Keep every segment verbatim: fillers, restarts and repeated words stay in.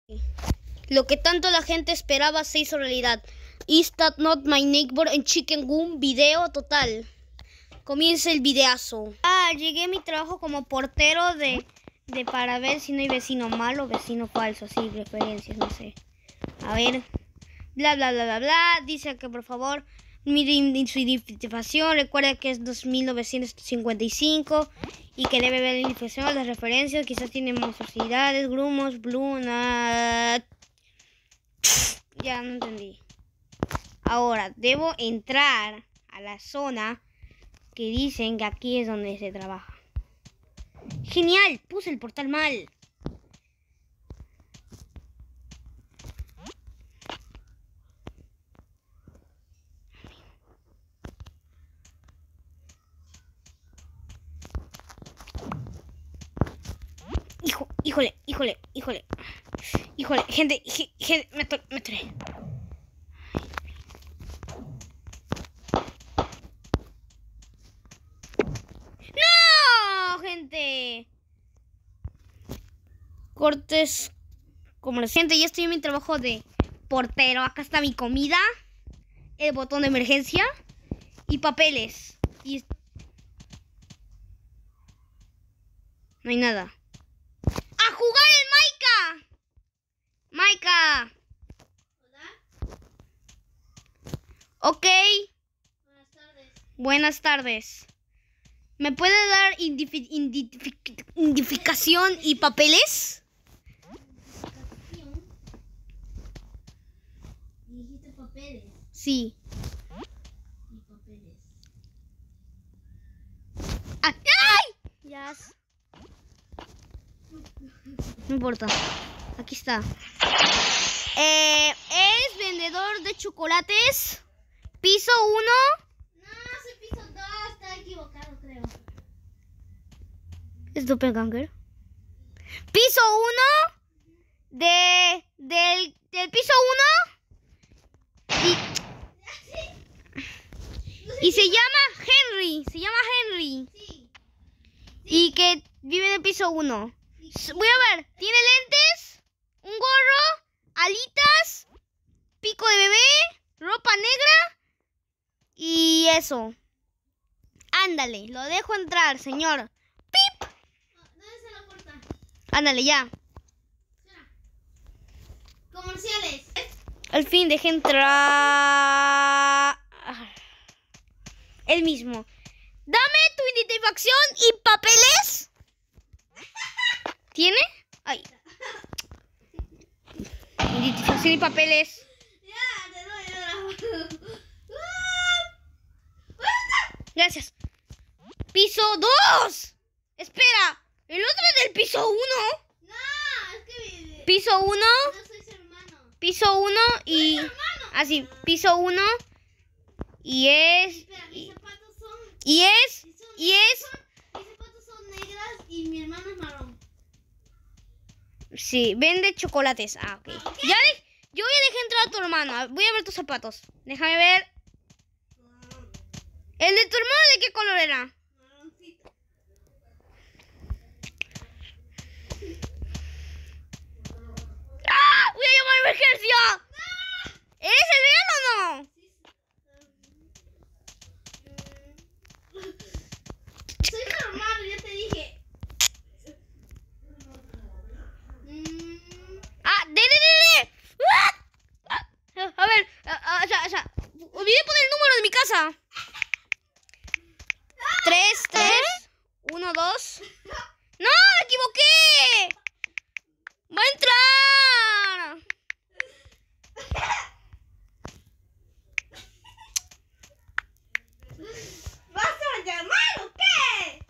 Lo que tanto la gente esperaba se hizo realidad. Is that not my neighbor en Chicken Goom? Video total. Comienza el videazo. Ah, llegué a mi trabajo como portero de, de para ver si no hay vecino malo o vecino falso. Así, referencias, no sé. A ver. Bla, bla, bla, bla, bla. Dice que por favor, mi su identificación. Recuerda que es dos mil novecientos cincuenta y cinco. Y que debe ver la identificación, las referencias. Quizás tiene monstruosidades, grumos, blue, nada. Ya no entendí. Ahora, debo entrar a la zona que dicen que aquí es donde se trabaja. ¡Genial! Puse el portal mal. Hijo, híjole, híjole, híjole. Híjole, gente, gente, me atoré, me atoré. ¡No, gente! Cortes como gente, ya estoy en mi trabajo de portero. Acá está mi comida, el botón de emergencia y papeles. Y no hay nada. ¡A jugar el Maika! ¡Maika! ¿Hola? Ok. Buenas tardes. Buenas tardes. ¿Me puede dar identificación y papeles? ¿Identificación? ¿Dijiste papeles? Sí. Y papeles. ¡Ay! ¡Ay! Ya. No importa. Aquí está. Eh, es vendedor de chocolates. Piso uno. No, soy piso dos. Está equivocado, creo. Es doppelganger. Piso uno. De, del, del piso uno. Y, y se llama Henry. Se llama Henry. Sí. Y que vive en el piso uno. Voy a ver. Tiene lentes. Un gorro. Alitas. Pico de bebé. Ropa negra. Y eso. Ándale. Lo dejo entrar, señor. ¡Pip! ¿Dónde está la puerta? Ándale, ya. Espera. Comerciales. Al fin dejé entrar. El mismo. Dame tu identificación y papeles. ¿Tiene? Ay. Identificación y papeles. Ya, te doy ahora. Gracias. Piso dos. Espera. El otro es del piso uno. No, es que... Piso uno. No soy su hermano. Piso uno y... ¡Soy su hermano! Así, piso uno. Y es... Espera, mis Y, zapatos son... y es... son- Y es... Mis zapatos son negras y mi hermano es marrón. Sí, vende chocolates. Ah, ok. Ah, ok. Ya de- yo ya dejé entrar a tu hermano. Voy a ver tus zapatos. Déjame ver. ¿El de tu hermano de qué color era? Marroncito. ¡Ah! ¡Voy a llamar a emergencia! ¿Eres el villano o no? Soy normal, ya te dije. Mm, ¡Ah! ¡De, de, de, de! ¡Ah! Ah, a ver, ah, ah, o sea, o sea, olvidé poner el número de mi casa. Tres, tres, uno, dos. ¡No! ¡Me equivoqué! ¡Va a entrar! ¿Vas a llamar o qué?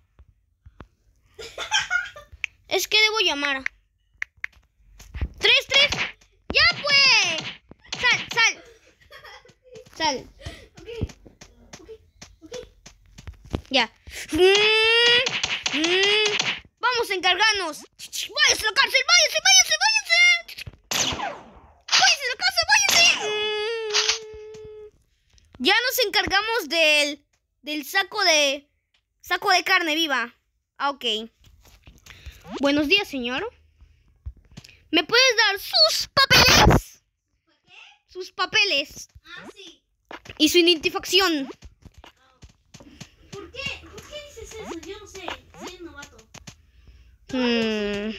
Es que debo llamar. Tres, tres. ¡Ya pues! Sal, sal. Sal. Ok, ok, ok. Ya. Mm, mm. Vamos a encargarnos. ¡Váyase a la cárcel! ¡Váyase, váyase, váyase! ¡Váyase a la casa, váyase! Mm. Ya nos encargamos del, del saco de... Saco de carne viva. Ah, ok. Buenos días, señor. ¿Me puedes dar sus papeles? ¿Qué? Sus papeles. Ah, sí. Y su identificación. ¿Por qué? ¿Por qué dices eso? Yo no sé. Soy un novato. Hmm.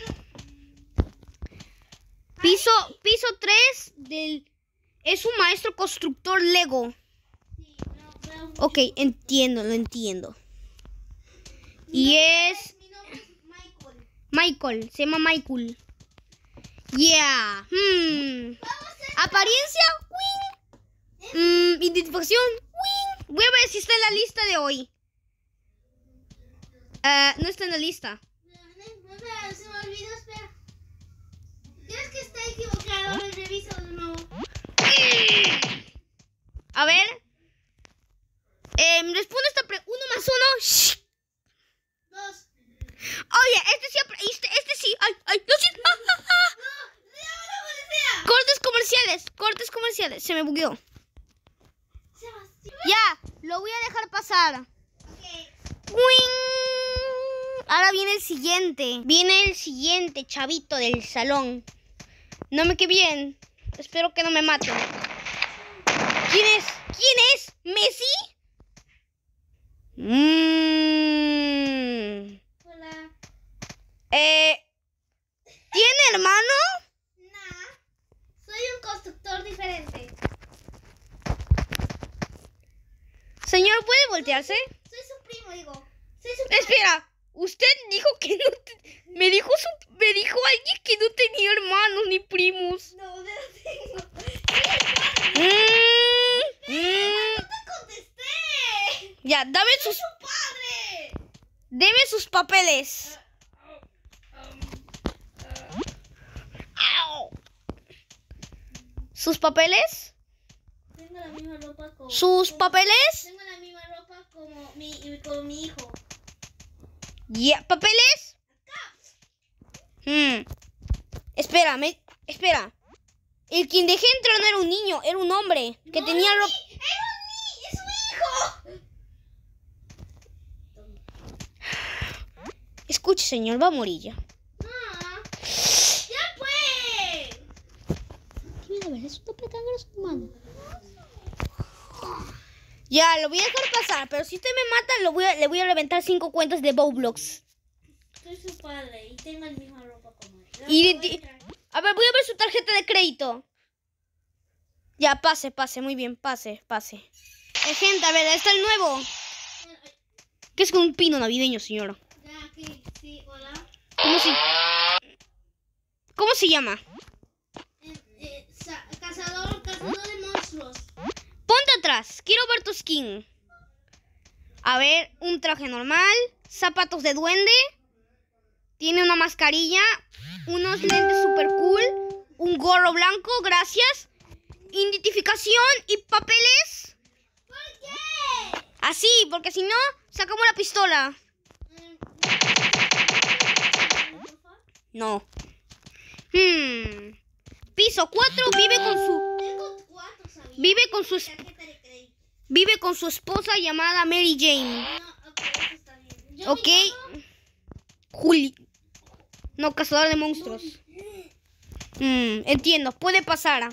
Piso, piso tres del... Es un maestro constructor Lego. Sí, veo, veo mucho. Ok, entiendo, lo entiendo. Y es... Mi nombre es Michael. Michael, se llama Michael. Yeah. Hmm. Apariencia, wing. Mm, identificación, wing. Voy a ver si está en la lista de hoy. Ah, no está en la lista. Espera, se me olvidó, espera. ¿Crees que está equivocado? Me reviso de nuevo. A ver. Eh, responde esta pregunta. Uno más uno. Shh. Dos. Oye, este sí. Este, este sí. Ay, ay, no sí. Ah, ah, ah. ¡No! ¡Llama a la policía! Cortes comerciales. Cortes comerciales. Se me bugueó. Sebastián. Ya, lo voy a dejar pasar. Ok. ¡Wing! Ahora viene el siguiente. Viene el siguiente chavito del salón. No me quede bien. Espero que no me maten. ¿Quién es? ¿Quién es? ¿Messi? Mmm. Hola. Eh, ¿Tiene hermano? Nah. Soy un constructor diferente. Señor, ¿puede voltearse? Soy su primo, digo. Soy su primo. Espera, usted dijo que no... te- Me dijo su... Me dijo alguien que no tenía hermanos ni primos. No, no lo tengo. Mm, mm. ¡No te contesté! Ya, dame ¡Soy sus... su padre! Deme sus papeles. Au. ¿Sus papeles? Tengo la misma ropa como... ¿Sus como- papeles? Tengo la misma ropa como mi, como mi hijo. Ya, ¿papeles? Hmm. Espera, me... Espera. El quien dejé entrar no era un niño, era un hombre que No, tenía era un ropa... ni- ¡Era un ni! ¡Es su hijo! Escuche, señor, va a morir ya. Ah, ¡ya fue! Mira, a ver, es una petanga en su mano. Ya, lo voy a dejar pasar, pero si usted me mata, lo voy a, le voy a reventar cinco cuentas de Roblox. Soy su padre y tengo la misma ropa como él. Y de- A ver, voy a ver su tarjeta de crédito. Ya, pase, pase, muy bien, pase, pase. Eh, gente, a ver, ahí está el nuevo. ¿Qué es con un pino navideño, señor? Ya, aquí, sí, hola. ¿Cómo se, ¿Cómo se llama? Eh, eh, sa- cazador, cazador de monstruos. Ponte atrás, quiero ver tu skin. A ver, un traje normal, zapatos de duende, tiene una mascarilla, unos lentes super cool, un gorro blanco, gracias, identificación y papeles. ¿Por qué? Así, porque si no, sacamos la pistola. Eh, No. Hmm. Piso cuatro, vive con su Tengo cuatro, ¿sabías? Vive con su es- Tarjeta de crédito. vive con su esposa llamada Mary Jane. No, ok, eso está bien. Yo Ok. me llamo- Juli. No, cazador de monstruos. Hmm, entiendo, puede pasar.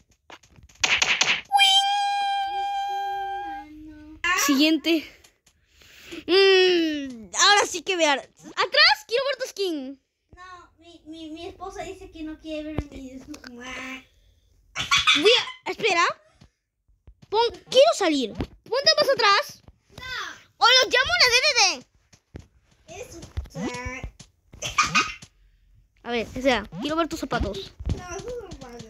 Siguiente. Mm, ahora sí que vean. Atrás, quiero ver tu skin. No, mi, mi, mi esposa dice que no quiere ver mis... Voy a... Espera. Pon... Quiero salir. Ponte más atrás. No, O los llamo a la D D D. eso... A ver, o sea, quiero ver tus zapatos. No, eso no vale.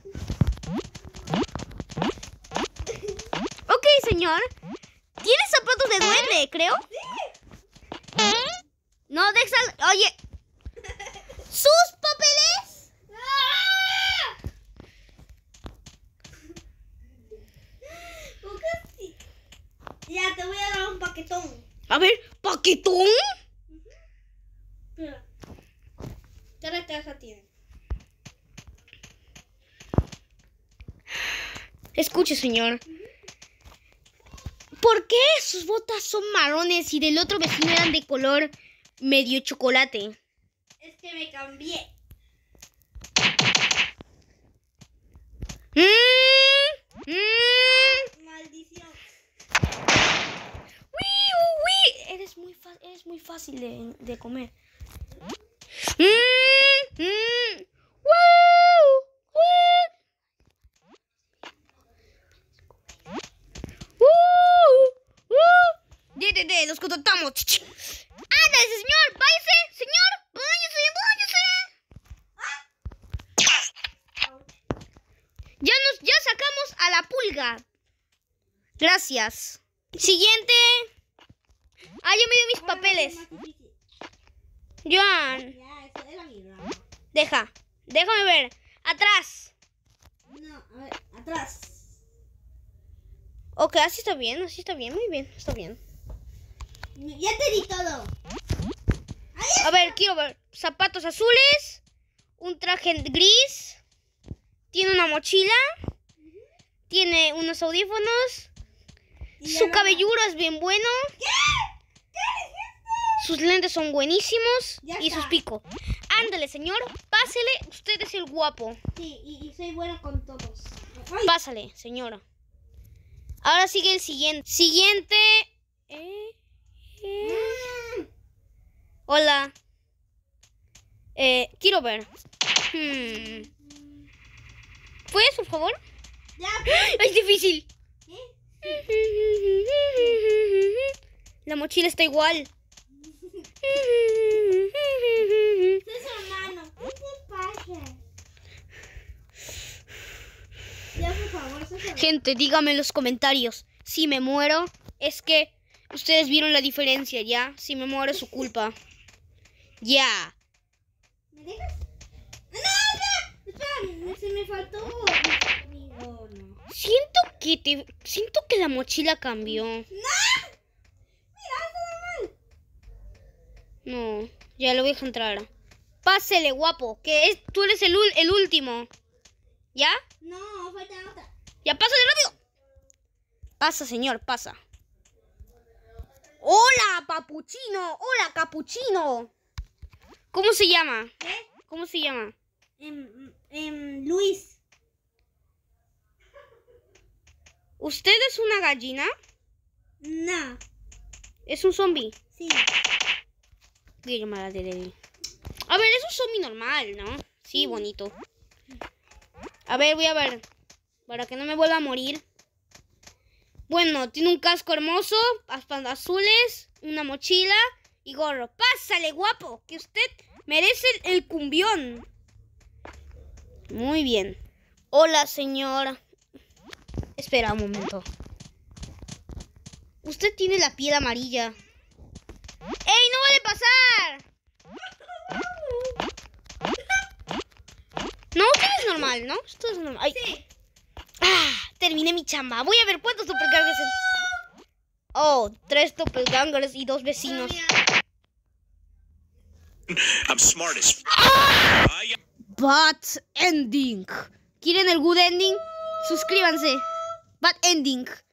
Ok, señor. ¿Tienes zapatos de duende, creo? No, deja... Oye. ¿Sus papeles? ¡Ah! ¿Por qué sí? Ya, te voy a dar un paquetón. A ver, ¿paquetón? Espera. ¿Qué caja tiene? Escuche, señor. ¿Por qué sus botas son marrones y del otro vecino eran de color medio chocolate? Es que me cambié. fácil de, de comer. Mm, mm, ¡Woo! ¡Woo! ¡Woo! ¡Woo! De, de, de, los contratamos. ¡Ándale, señor! ¡Váyase! ¡Señor! ¡Váyase! ¡Váyase! Ya nos, ya sacamos a la pulga. Gracias. Siguiente. Ah, yo me dio mis papeles. Joan. Ya, esa era mi rama. Deja. Déjame ver. Atrás. No, a ver, atrás. Ok, así está bien, así está bien, muy bien, está bien. Ya te di todo. A ver, quiero ver. Zapatos azules. Un traje gris. Tiene una mochila. Tiene unos audífonos. Su cabelluro es bien bueno. ¿Qué? ¿Qué dijiste? Sus lentes son buenísimos. Ya Y está. sus picos. Ándale, señor. Pásele. Usted es el guapo. Sí, y, y soy buena con todos. Ay, Pásale, señora. Ahora sigue el siguiente. Siguiente. Eh, eh. mm, Hola. Eh, quiero ver. Hmm. ¿Puedes, por favor? ya, pues, Es difícil. ¿qué? La mochila está igual. Soy su hermano. ¿Qué te pasa? Ya, por favor, soy su hermano. Gente, dígame en los comentarios. Si me muero, es que ustedes vieron la diferencia, ¿ya? Si me muero es su culpa. Ya. ¿Me dejas? ¡No, no! Espera, se me faltó. mi- oh, no. Siento que te... Siento que la mochila cambió. ¡No! Mira, está mal. No, ya lo voy a dejar entrar. Pásele, guapo, que es, tú eres el, ul- el último. ¿Ya? No, falta otra. ¡Ya, pásale rápido! Pasa, señor, pasa. ¡Hola, papuchino! ¡Hola, capuchino! ¿Cómo se llama? ¿Qué? ¿Cómo se llama? Em, em, Luis. ¿Usted es una gallina? No. ¿Es un zombie? Sí. Voy a llamar a Dereli. A ver, es un zombie normal, ¿no? Sí, bonito. A ver, voy a ver. Para que no me vuelva a morir. Bueno, tiene un casco hermoso, aspas azules, una mochila y gorro. ¡Pásale, guapo! Que usted merece el cumbión. Muy bien. Hola, señora. Espera un momento. Usted tiene la piel amarilla. ¡Ey, no vale pasar! No, usted es normal, ¿no? Esto es normal. Ay. Sí. Ah, terminé mi chamba. Voy a ver cuántos doppelgangers. en- Oh, tres doppelgangers y dos vecinos. I'm smart as f- I- Bad ending. ¿Quieren el good ending? Suscríbanse. Bad ending.